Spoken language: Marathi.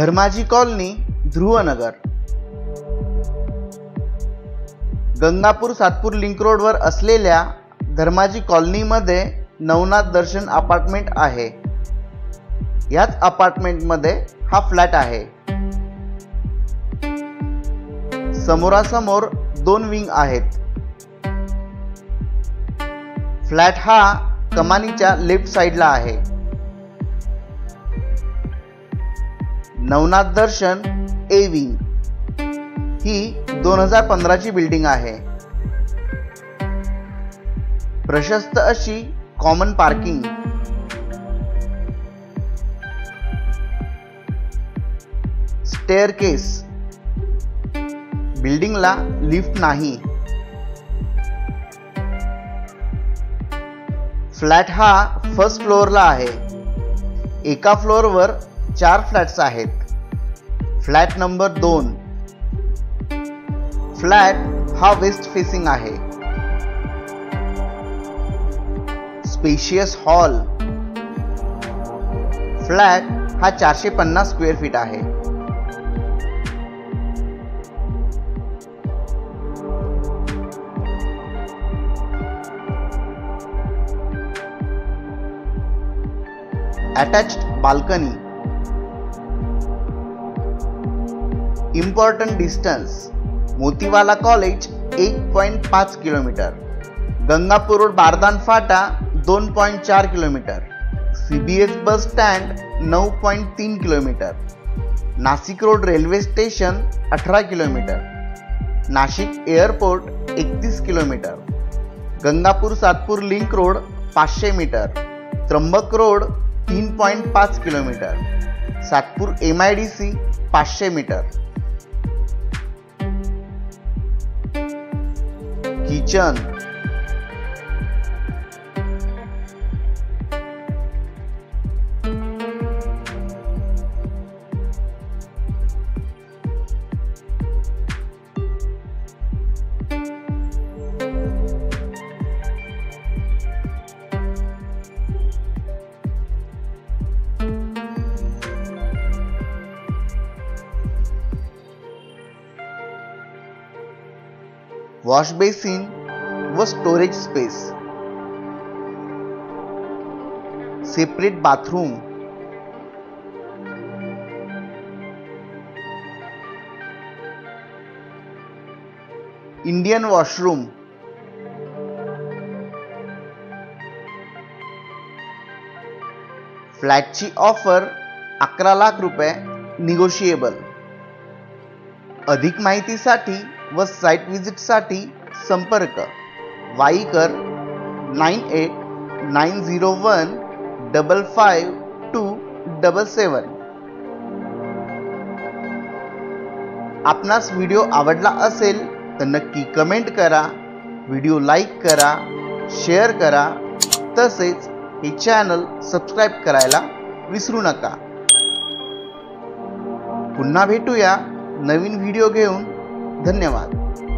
धर्माजी कॉलनी, ध्रुवनगर। गंगापूर सातपूर लिंक रोडवर असलेल्या धर्माजी कॉलनीमध्ये नवनाथ दर्शन अपार्टमेंट आहे। याच अपार्टमेंटमध्ये हा फ्लॅट आहे। समोरासमोर 2 विंग आहेत। फ्लॅट हा कमानीच्या लेफ्ट साइडला आहे। नवनाथ दर्शन ए विंग ही 2015 ची बिल्डिंग आहे। प्रशस्त अशी कॉमन पार्किंग, स्टेअरकेस, बिल्डिंगला लिफ्ट नाही। फ्लॅट हा फर्स्ट फ्लोअरला आहे। एका फ्लोअरवर 4 फ्लॅट्स आहेत। Flat number 2। फ्लॅट हा वेस्ट फेसिंग आहे। Spacious hall. फ्लॅट हा 450 स्क्वेअर फीट आहे। Attached balcony. Important distance Motiwala college 1.5 kilometre, Gangapur road Bardan Phata 2.4 kilometre, CBS bus stand 9.3 kilometre, Nashik road railway station 18 kilometre, Nashik airport 31 kilometre, Gangapur Satpur link road 500 metre, Trimbak road 3.5 kilometre, Satpur MIDC 500 metre. Kitchen, wash basin व storage space, separate bathroom, Indian washroom, फ्लॅटची ऑफर 11 लाख रुपये निगोशिएबल। अधिक माहितीसाठी व साइट विजिटसाठी संपर्क वाईकर 9890155277। आपणास व्हिडिओ आवडला असेल तर नक्की कमेंट करा, व्हिडिओ लाईक करा, शेअर करा, तसेच हे चॅनल सबस्क्राइब करायला विसरू नका। पुन्हा भेटूया नवीन व्हिडिओ घेऊन। धन्यवाद।